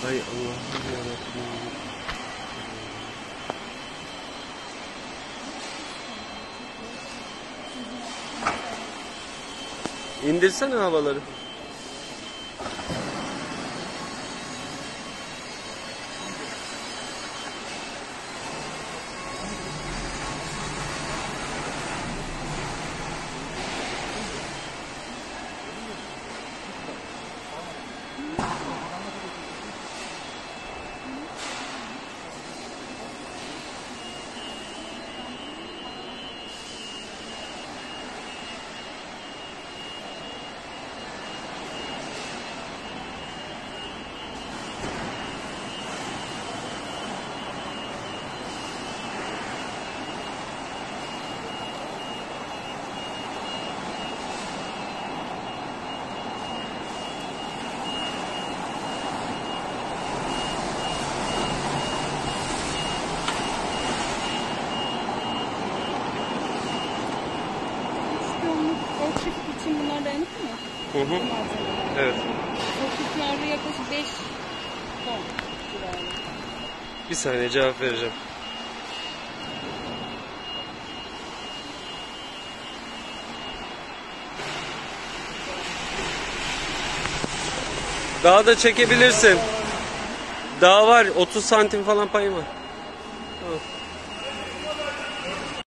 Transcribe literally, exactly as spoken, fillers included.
Hay Allah'ım yarabbim. İndirsene havaları. O çift için bunlar dayanıklı mı? Hı hı. Evet. O çiftler yaklaşık beş ton civarında. Bir saniye cevap vereceğim. Daha da çekebilirsin. Daha var. otuz santim falan payı var. Tamam.